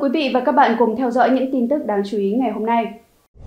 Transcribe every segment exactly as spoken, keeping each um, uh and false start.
quý vị và các bạn cùng theo dõi những tin tức đáng chú ý ngày hôm nay.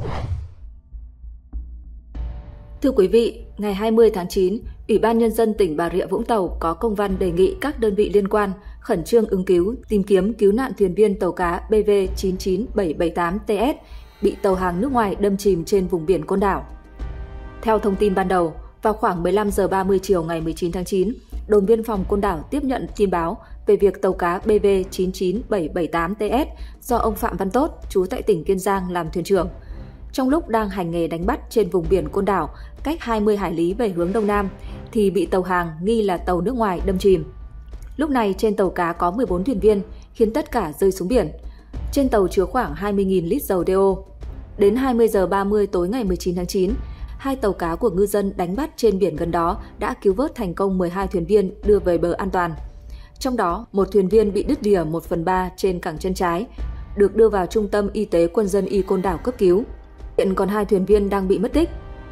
Thưa quý vị, ngày hai mươi tháng chín, Ủy ban Nhân dân tỉnh Bà Rịa Vũng Tàu có công văn đề nghị các đơn vị liên quan khẩn trương ứng cứu, tìm kiếm cứu nạn thuyền viên tàu cá B V chín chín bảy bảy tám T S bị tàu hàng nước ngoài đâm chìm trên vùng biển Côn Đảo. Theo thông tin ban đầu, vào khoảng mười lăm giờ ba mươi chiều ngày mười chín tháng chín, đồn biên phòng Côn Đảo tiếp nhận tin báo về việc tàu cá B V chín chín bảy bảy tám T S do ông Phạm Văn Tốt, trú tại tỉnh Kiên Giang làm thuyền trưởng. Trong lúc đang hành nghề đánh bắt trên vùng biển Côn Đảo, cách hai mươi hải lý về hướng Đông Nam, thì bị tàu hàng nghi là tàu nước ngoài đâm chìm. Lúc này trên tàu cá có mười bốn thuyền viên, khiến tất cả rơi xuống biển. Trên tàu chứa khoảng hai mươi nghìn lít dầu đeo. Đến hai mươi giờ ba mươi tối ngày mười chín tháng chín, hai tàu cá của ngư dân đánh bắt trên biển gần đó đã cứu vớt thành công mười hai thuyền viên đưa về bờ an toàn. Trong đó, một thuyền viên bị đứt lìa một phần ba trên cẳng chân trái, được đưa vào Trung tâm Y tế Quân dân y Côn Đảo cấp cứu. Hiện còn hai thuyền viên đang bị mất tích.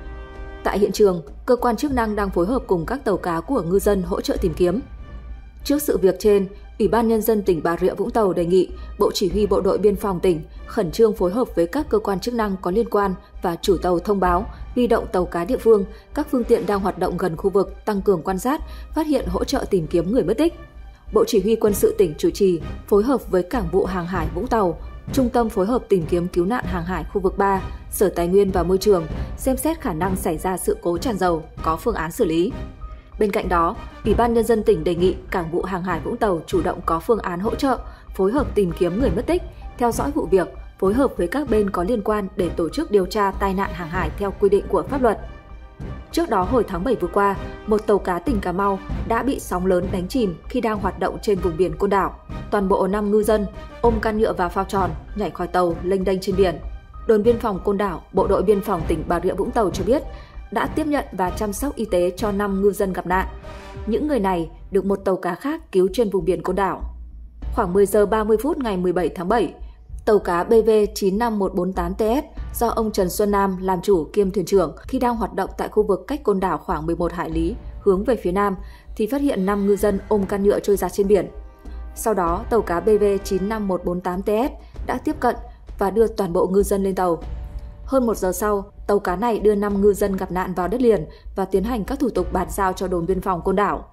Tại hiện trường, cơ quan chức năng đang phối hợp cùng các tàu cá của ngư dân hỗ trợ tìm kiếm. Trước sự việc trên, Ủy ban Nhân dân tỉnh Bà Rịa Vũng Tàu đề nghị Bộ Chỉ huy Bộ đội Biên phòng tỉnh khẩn trương phối hợp với các cơ quan chức năng có liên quan và chủ tàu thông báo, huy động tàu cá địa phương, các phương tiện đang hoạt động gần khu vực tăng cường quan sát, phát hiện hỗ trợ tìm kiếm người mất tích. Bộ Chỉ huy Quân sự tỉnh chủ trì phối hợp với Cảng vụ Hàng hải Vũng Tàu, Trung tâm phối hợp tìm kiếm cứu nạn hàng hải khu vực ba, Sở Tài nguyên và Môi trường xem xét khả năng xảy ra sự cố tràn dầu, có phương án xử lý. Bên cạnh đó, Ủy ban Nhân dân tỉnh đề nghị Cảng vụ Hàng hải Vũng Tàu chủ động có phương án hỗ trợ, phối hợp tìm kiếm người mất tích, theo dõi vụ việc, phối hợp với các bên có liên quan để tổ chức điều tra tai nạn hàng hải theo quy định của pháp luật. Trước đó hồi tháng bảy vừa qua, một tàu cá tỉnh Cà Mau đã bị sóng lớn đánh chìm khi đang hoạt động trên vùng biển Côn Đảo. Toàn bộ năm ngư dân ôm can nhựa và phao tròn nhảy khỏi tàu lênh đênh trên biển. Đồn biên phòng Côn Đảo, Bộ đội Biên phòng tỉnh Bà Rịa Vũng Tàu cho biết đã tiếp nhận và chăm sóc y tế cho năm ngư dân gặp nạn. Những người này được một tàu cá khác cứu trên vùng biển Côn Đảo. Khoảng mười giờ ba mươi phút ngày mười bảy tháng bảy, tàu cá B V chín năm một bốn tám T S do ông Trần Xuân Nam làm chủ kiêm thuyền trưởng khi đang hoạt động tại khu vực cách Côn Đảo khoảng mười một hải lý hướng về phía nam thì phát hiện năm ngư dân ôm can nhựa trôi giạt trên biển. Sau đó, tàu cá B V chín năm một bốn tám T S đã tiếp cận và đưa toàn bộ ngư dân lên tàu. Hơn một giờ sau, tàu cá này đưa năm ngư dân gặp nạn vào đất liền và tiến hành các thủ tục bàn giao cho đồn biên phòng Côn Đảo.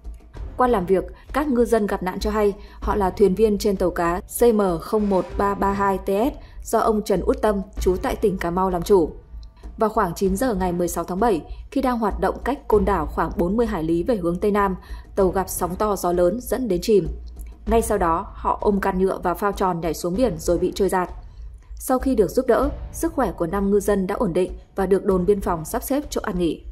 Qua làm việc, các ngư dân gặp nạn cho hay họ là thuyền viên trên tàu cá C M không một ba ba hai T S do ông Trần Út Tâm, trú tại tỉnh Cà Mau làm chủ. Vào khoảng chín giờ ngày mười sáu tháng bảy, khi đang hoạt động cách Côn Đảo khoảng bốn mươi hải lý về hướng Tây Nam, tàu gặp sóng to gió lớn dẫn đến chìm. Ngay sau đó, họ ôm can nhựa và phao tròn nhảy xuống biển rồi bị trôi giạt. Sau khi được giúp đỡ, sức khỏe của năm ngư dân đã ổn định và được đồn biên phòng sắp xếp chỗ an nghỉ.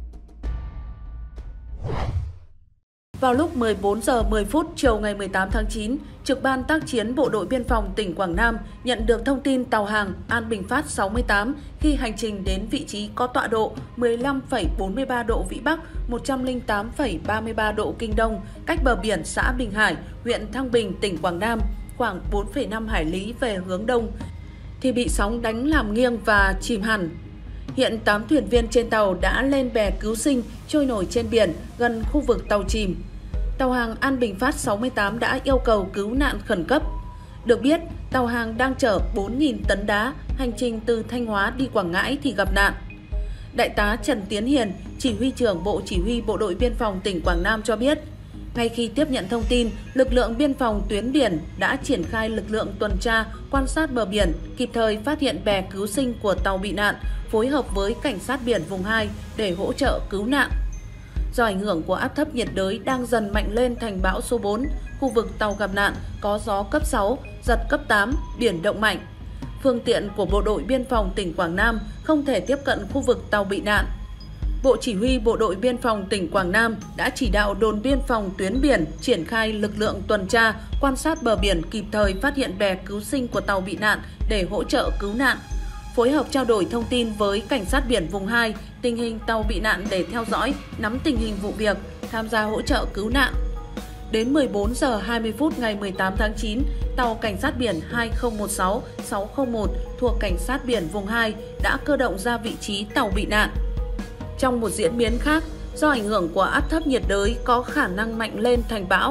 Vào lúc mười bốn giờ mười phút chiều ngày mười tám tháng chín, Trực ban tác chiến Bộ đội Biên phòng tỉnh Quảng Nam nhận được thông tin tàu hàng An Bình Phát sáu mươi tám khi hành trình đến vị trí có tọa độ mười lăm phẩy bốn mươi ba độ Vĩ Bắc, một trăm lẻ tám phẩy ba mươi ba độ Kinh Đông, cách bờ biển xã Bình Hải, huyện Thăng Bình, tỉnh Quảng Nam, khoảng bốn phẩy năm hải lý về hướng Đông, thì bị sóng đánh làm nghiêng và chìm hẳn. Hiện tám thuyền viên trên tàu đã lên bè cứu sinh trôi nổi trên biển gần khu vực tàu chìm. Tàu hàng An Bình Phát sáu mươi tám đã yêu cầu cứu nạn khẩn cấp. Được biết, tàu hàng đang chở bốn nghìn tấn đá hành trình từ Thanh Hóa đi Quảng Ngãi thì gặp nạn. Đại tá Trần Tiến Hiền, Chỉ huy trưởng Bộ Chỉ huy Bộ đội Biên phòng tỉnh Quảng Nam cho biết, ngay khi tiếp nhận thông tin, lực lượng biên phòng tuyến biển đã triển khai lực lượng tuần tra, quan sát bờ biển, kịp thời phát hiện bè cứu sinh của tàu bị nạn, phối hợp với cảnh sát biển vùng hai để hỗ trợ cứu nạn. Do ảnh hưởng của áp thấp nhiệt đới đang dần mạnh lên thành bão số bốn, khu vực tàu gặp nạn có gió cấp sáu, giật cấp tám, biển động mạnh. Phương tiện của Bộ đội Biên phòng tỉnh Quảng Nam không thể tiếp cận khu vực tàu bị nạn. Bộ Chỉ huy Bộ đội Biên phòng tỉnh Quảng Nam đã chỉ đạo đồn biên phòng tuyến biển triển khai lực lượng tuần tra, quan sát bờ biển, kịp thời phát hiện bè cứu sinh của tàu bị nạn để hỗ trợ cứu nạn. Phối hợp trao đổi thông tin với cảnh sát biển vùng hai, tình hình tàu bị nạn để theo dõi, nắm tình hình vụ việc, tham gia hỗ trợ cứu nạn. Đến mười bốn giờ hai mươi phút ngày mười tám tháng chín, tàu cảnh sát biển hai không một sáu sáu không một thuộc cảnh sát biển vùng hai đã cơ động ra vị trí tàu bị nạn. Trong một diễn biến khác, do ảnh hưởng của áp thấp nhiệt đới có khả năng mạnh lên thành bão,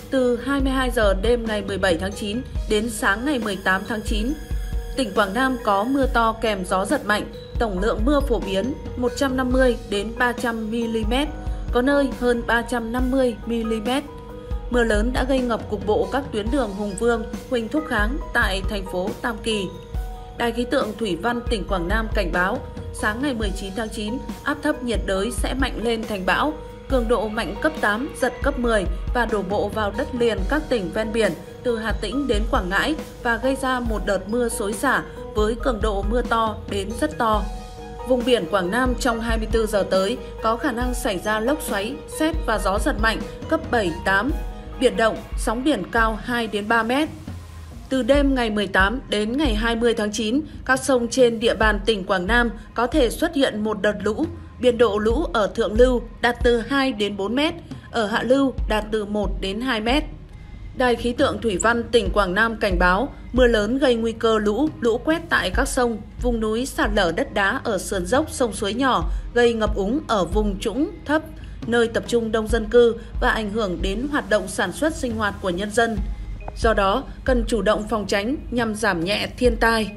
từ hai mươi hai giờ đêm ngày mười bảy tháng chín đến sáng ngày mười tám tháng chín. Tỉnh Quảng Nam có mưa to kèm gió giật mạnh, tổng lượng mưa phổ biến một trăm năm mươi đến ba trăm mi-li-mét, có nơi hơn ba trăm năm mươi mi-li-mét. Mưa lớn đã gây ngập cục bộ các tuyến đường Hùng Vương, Huỳnh Thúc Kháng tại thành phố Tam Kỳ. Đài khí tượng thủy văn tỉnh Quảng Nam cảnh báo, sáng ngày mười chín tháng chín, áp thấp nhiệt đới sẽ mạnh lên thành bão, cường độ mạnh cấp tám, giật cấp mười và đổ bộ vào đất liền các tỉnh ven biển từ Hà Tĩnh đến Quảng Ngãi và gây ra một đợt mưa xối xả với cường độ mưa to đến rất to. Vùng biển Quảng Nam trong hai mươi tư giờ tới có khả năng xảy ra lốc xoáy, sét và gió giật mạnh cấp bảy, tám. Biển động, sóng biển cao hai đến ba mét. Từ đêm ngày mười tám đến ngày hai mươi tháng chín, các sông trên địa bàn tỉnh Quảng Nam có thể xuất hiện một đợt lũ. Biên độ lũ ở thượng lưu đạt từ hai đến bốn mét, ở hạ lưu đạt từ một đến hai mét. Đài khí tượng thủy văn tỉnh Quảng Nam cảnh báo mưa lớn gây nguy cơ lũ, lũ quét tại các sông, vùng núi sạt lở đất đá ở sườn dốc sông suối nhỏ, gây ngập úng ở vùng trũng thấp, nơi tập trung đông dân cư và ảnh hưởng đến hoạt động sản xuất sinh hoạt của nhân dân. Do đó, cần chủ động phòng tránh nhằm giảm nhẹ thiên tai.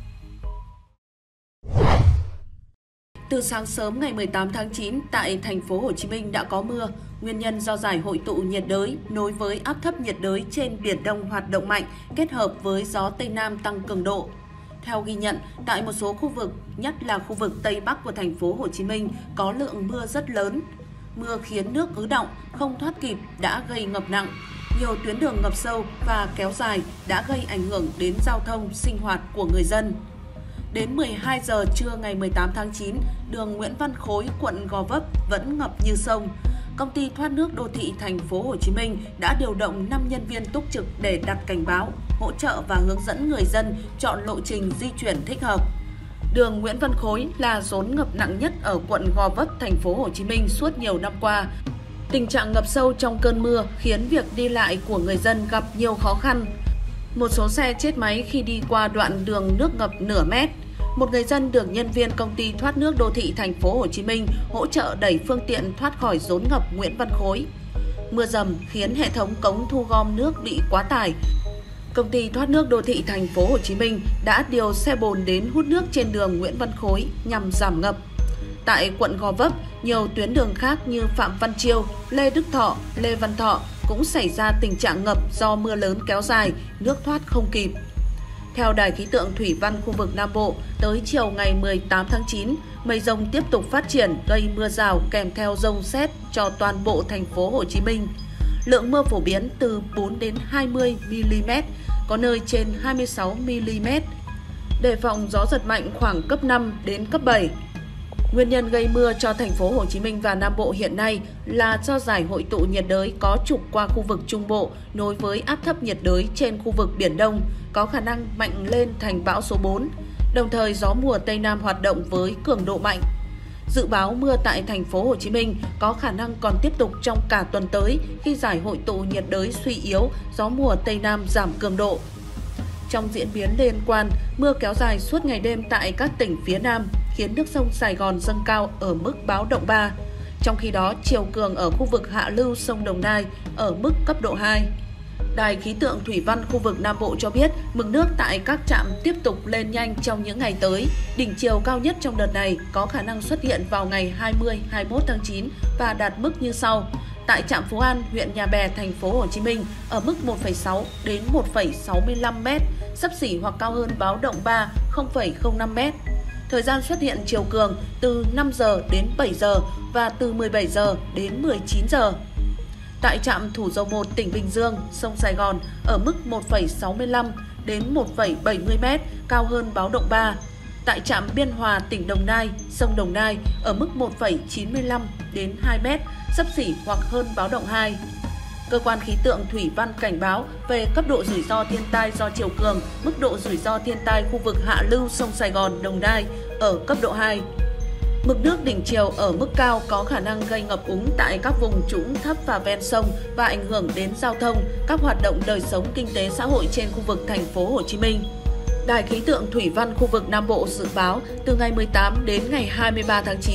Từ sáng sớm ngày mười tám tháng chín, tại thành phố Hồ Chí Minh đã có mưa, nguyên nhân do giải hội tụ nhiệt đới nối với áp thấp nhiệt đới trên Biển Đông hoạt động mạnh kết hợp với gió Tây Nam tăng cường độ. Theo ghi nhận, tại một số khu vực, nhất là khu vực Tây Bắc của thành phố Hồ Chí Minh có lượng mưa rất lớn. Mưa khiến nước ứ đọng, không thoát kịp đã gây ngập nặng. Nhiều tuyến đường ngập sâu và kéo dài đã gây ảnh hưởng đến giao thông, sinh hoạt của người dân. Đến mười hai giờ trưa ngày mười tám tháng chín, đường Nguyễn Văn Khối, quận Gò Vấp vẫn ngập như sông. Công ty thoát nước đô thị thành phố Hồ Chí Minh đã điều động năm nhân viên túc trực để đặt cảnh báo, hỗ trợ và hướng dẫn người dân chọn lộ trình di chuyển thích hợp. Đường Nguyễn Văn Khối là rốn ngập nặng nhất ở quận Gò Vấp, thành phố Hồ Chí Minh suốt nhiều năm qua. Tình trạng ngập sâu trong cơn mưa khiến việc đi lại của người dân gặp nhiều khó khăn. Một số xe chết máy khi đi qua đoạn đường nước ngập nửa mét. Một người dân được nhân viên công ty thoát nước đô thị thành phố Hồ Chí Minh hỗ trợ đẩy phương tiện thoát khỏi rốn ngập Nguyễn Văn Khối. Mưa dầm khiến hệ thống cống thu gom nước bị quá tải. Công ty thoát nước đô thị thành phố Hồ Chí Minh đã điều xe bồn đến hút nước trên đường Nguyễn Văn Khối nhằm giảm ngập. Tại quận Gò Vấp, nhiều tuyến đường khác như Phạm Văn Chiêu, Lê Đức Thọ, Lê Văn Thọ cũng xảy ra tình trạng ngập do mưa lớn kéo dài, nước thoát không kịp. Theo Đài khí tượng thủy văn khu vực Nam Bộ, tới chiều ngày mười tám tháng chín, mây rông tiếp tục phát triển gây mưa rào kèm theo dông sét cho toàn bộ thành phố Hồ Chí Minh. Lượng mưa phổ biến từ bốn đến hai mươi mi-li-mét, có nơi trên hai mươi sáu mi-li-mét. Đề phòng gió giật mạnh khoảng cấp năm đến cấp bảy. Nguyên nhân gây mưa cho thành phố Hồ Chí Minh và Nam Bộ hiện nay là do giải hội tụ nhiệt đới có trục qua khu vực Trung Bộ nối với áp thấp nhiệt đới trên khu vực Biển Đông có khả năng mạnh lên thành bão số bốn, đồng thời gió mùa Tây Nam hoạt động với cường độ mạnh. Dự báo mưa tại thành phố Hồ Chí Minh có khả năng còn tiếp tục trong cả tuần tới khi giải hội tụ nhiệt đới suy yếu, gió mùa Tây Nam giảm cường độ. Trong diễn biến liên quan, mưa kéo dài suốt ngày đêm tại các tỉnh phía Nam khiến nước sông Sài Gòn dâng cao ở mức báo động ba. Trong khi đó, chiều cường ở khu vực hạ lưu sông Đồng Nai ở mức cấp độ hai. Đài khí tượng thủy văn khu vực Nam Bộ cho biết mực nước tại các trạm tiếp tục lên nhanh trong những ngày tới. Đỉnh chiều cao nhất trong đợt này có khả năng xuất hiện vào ngày hai mươi đến hai mươi mốt tháng chín và đạt mức như sau. Tại trạm Phú An, huyện Nhà Bè, thành phố Hồ Chí Minh ở mức một phẩy sáu đến một phẩy sáu mươi lăm mét, xấp xỉ hoặc cao hơn báo động ba không phẩy không năm mét. Thời gian xuất hiện chiều cường từ năm giờ đến bảy giờ và từ mười bảy giờ đến mười chín giờ. Tại trạm Thủ Dầu Một, tỉnh Bình Dương, sông Sài Gòn ở mức một phẩy sáu mươi lăm đến một phẩy bảy mươi mét, cao hơn báo động ba. Tại trạm Biên Hòa, tỉnh Đồng Nai, sông Đồng Nai ở mức một phẩy chín mươi lăm đến hai mét, xấp xỉ hoặc hơn báo động hai. Cơ quan khí tượng thủy văn cảnh báo về cấp độ rủi ro thiên tai do chiều cường, mức độ rủi ro thiên tai khu vực hạ lưu sông Sài Gòn, Đồng Nai ở cấp độ hai. Mực nước đỉnh chiều ở mức cao có khả năng gây ngập úng tại các vùng trũng thấp và ven sông và ảnh hưởng đến giao thông, các hoạt động đời sống kinh tế xã hội trên khu vực thành phố Hồ Chí Minh. Đài khí tượng thủy văn khu vực Nam Bộ dự báo từ ngày mười tám đến ngày hai mươi ba tháng chín,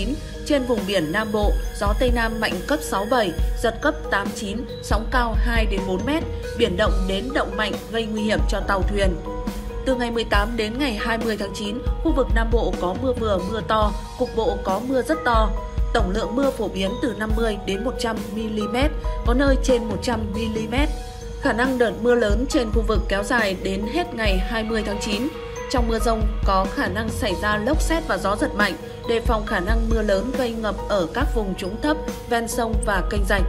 Trên vùng biển Nam Bộ, gió Tây Nam mạnh cấp sáu bảy, giật cấp tám chín, sóng cao hai đến bốn mét, biển động đến động mạnh gây nguy hiểm cho tàu thuyền. Từ ngày mười tám đến ngày hai mươi tháng chín, khu vực Nam Bộ có mưa vừa mưa to, cục bộ có mưa rất to. Tổng lượng mưa phổ biến từ năm mươi đến một trăm mi-li-mét, có nơi trên một trăm mi-li-mét. Khả năng đợt mưa lớn trên khu vực kéo dài đến hết ngày hai mươi tháng chín. Trong mưa dông có khả năng xảy ra lốc sét và gió giật mạnh, đề phòng khả năng mưa lớn gây ngập ở các vùng trũng thấp, ven sông và kênh rạch.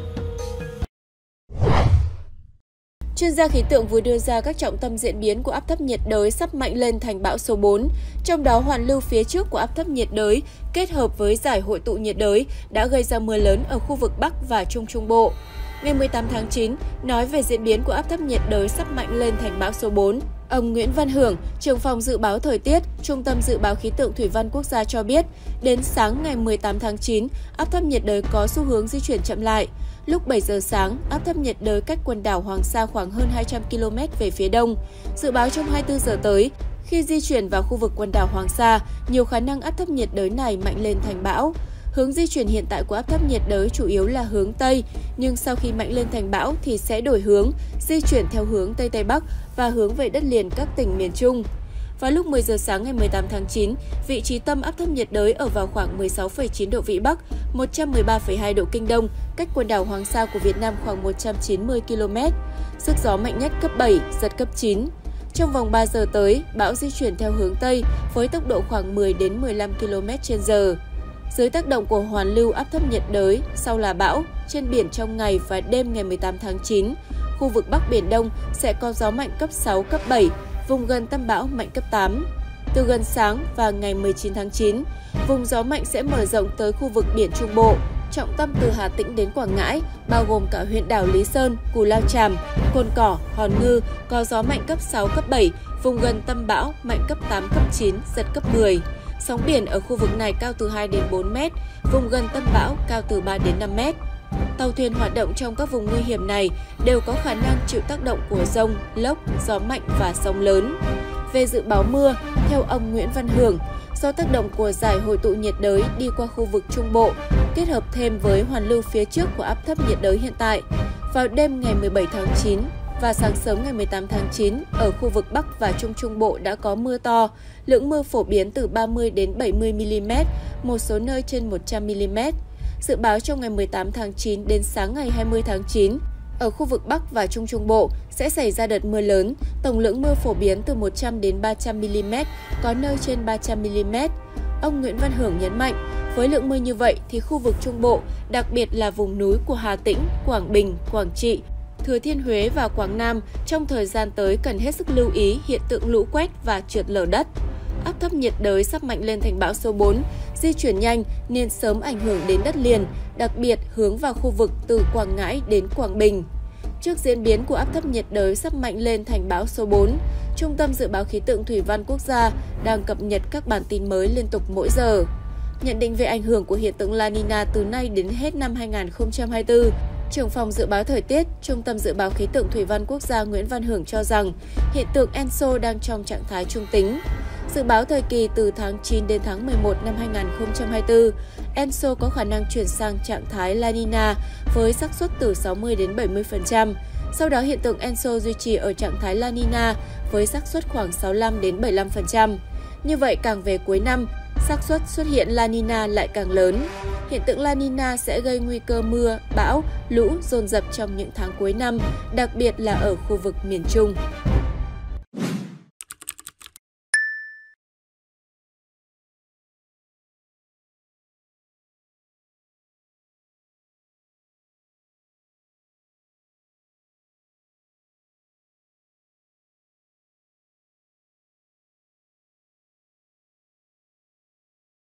Chuyên gia khí tượng vừa đưa ra các trọng tâm diễn biến của áp thấp nhiệt đới sắp mạnh lên thành bão số bốn. Trong đó, hoàn lưu phía trước của áp thấp nhiệt đới kết hợp với giải hội tụ nhiệt đới đã gây ra mưa lớn ở khu vực Bắc và Trung Trung Bộ. Ngày mười tám tháng chín, nói về diễn biến của áp thấp nhiệt đới sắp mạnh lên thành bão số bốn, ông Nguyễn Văn Hưởng, trưởng phòng dự báo thời tiết, Trung tâm Dự báo Khí tượng Thủy văn Quốc gia cho biết, đến sáng ngày mười tám tháng chín, áp thấp nhiệt đới có xu hướng di chuyển chậm lại. Lúc bảy giờ sáng, áp thấp nhiệt đới cách quần đảo Hoàng Sa khoảng hơn hai trăm ki lô mét về phía đông. Dự báo trong hai mươi tư giờ tới, khi di chuyển vào khu vực quần đảo Hoàng Sa, nhiều khả năng áp thấp nhiệt đới này mạnh lên thành bão. Hướng di chuyển hiện tại của áp thấp nhiệt đới chủ yếu là hướng Tây, nhưng sau khi mạnh lên thành bão thì sẽ đổi hướng, di chuyển theo hướng Tây Tây Bắc và hướng về đất liền các tỉnh miền Trung. Vào lúc mười giờ sáng ngày mười tám tháng chín, vị trí tâm áp thấp nhiệt đới ở vào khoảng mười sáu phẩy chín độ Vĩ Bắc, một trăm mười ba phẩy hai độ Kinh Đông, cách quần đảo Hoàng Sa của Việt Nam khoảng một trăm chín mươi ki lô mét. Sức gió mạnh nhất cấp bảy, giật cấp chín. Trong vòng ba giờ tới, bão di chuyển theo hướng Tây với tốc độ khoảng mười đến mười lăm ki lô mét trên giờ. Dưới tác động của hoàn lưu áp thấp nhiệt đới, sau là bão, trên biển trong ngày và đêm ngày mười tám tháng chín, khu vực Bắc Biển Đông sẽ có gió mạnh cấp sáu, cấp bảy, vùng gần tâm bão mạnh cấp tám. Từ gần sáng và ngày mười chín tháng chín, vùng gió mạnh sẽ mở rộng tới khu vực biển Trung Bộ, trọng tâm từ Hà Tĩnh đến Quảng Ngãi, bao gồm cả huyện đảo Lý Sơn, Cù Lao Chàm, Cồn Cỏ, Hòn Ngư, có gió mạnh cấp sáu, cấp bảy, vùng gần tâm bão mạnh cấp tám, cấp chín, giật cấp mười. Sóng biển ở khu vực này cao từ hai đến bốn mét, vùng gần tâm bão cao từ ba đến năm mét. Tàu thuyền hoạt động trong các vùng nguy hiểm này đều có khả năng chịu tác động của dông, lốc, gió mạnh và sóng lớn. Về dự báo mưa, theo ông Nguyễn Văn Hưởng, do tác động của giải hội tụ nhiệt đới đi qua khu vực Trung Bộ, kết hợp thêm với hoàn lưu phía trước của áp thấp nhiệt đới hiện tại, vào đêm ngày mười bảy tháng chín và sáng sớm ngày mười tám tháng chín, ở khu vực Bắc và Trung Trung Bộ đã có mưa to, lượng mưa phổ biến từ ba mươi đến bảy mươi mi-li-mét, một số nơi trên một trăm mi-li-mét. Dự báo trong ngày mười tám tháng chín đến sáng ngày hai mươi tháng chín, ở khu vực Bắc và Trung Trung Bộ sẽ xảy ra đợt mưa lớn, tổng lượng mưa phổ biến từ một trăm đến ba trăm mi-li-mét, có nơi trên ba trăm mi-li-mét. Ông Nguyễn Văn Hưởng nhấn mạnh, với lượng mưa như vậy thì khu vực Trung Bộ, đặc biệt là vùng núi của Hà Tĩnh, Quảng Bình, Quảng Trị, Thừa Thiên Huế và Quảng Nam trong thời gian tới cần hết sức lưu ý hiện tượng lũ quét và trượt lở đất. Áp thấp nhiệt đới sắp mạnh lên thành bão số bốn, di chuyển nhanh nên sớm ảnh hưởng đến đất liền, đặc biệt hướng vào khu vực từ Quảng Ngãi đến Quảng Bình. Trước diễn biến của áp thấp nhiệt đới sắp mạnh lên thành bão số bốn, Trung tâm Dự báo Khí tượng Thủy văn Quốc gia đang cập nhật các bản tin mới liên tục mỗi giờ. Nhận định về ảnh hưởng của hiện tượng La Nina từ nay đến hết năm hai nghìn không trăm hai mươi tư, Trưởng phòng Dự báo Thời tiết, Trung tâm Dự báo Khí tượng Thủy văn Quốc gia Nguyễn Văn Hưởng cho rằng hiện tượng Enso đang trong trạng thái trung tính. Dự báo thời kỳ từ tháng chín đến tháng mười một năm hai nghìn không trăm hai mươi tư, Enso có khả năng chuyển sang trạng thái La Nina với xác suất từ sáu mươi đến bảy mươi phần trăm. Sau đó hiện tượng Enso duy trì ở trạng thái La Nina với xác suất khoảng sáu mươi lăm đến bảy mươi lăm phần trăm. Như vậy càng về cuối năm, xác suất xuất hiện La Nina lại càng lớn. Hiện tượng La Nina sẽ gây nguy cơ mưa, bão, lũ dồn dập trong những tháng cuối năm, đặc biệt là ở khu vực miền Trung.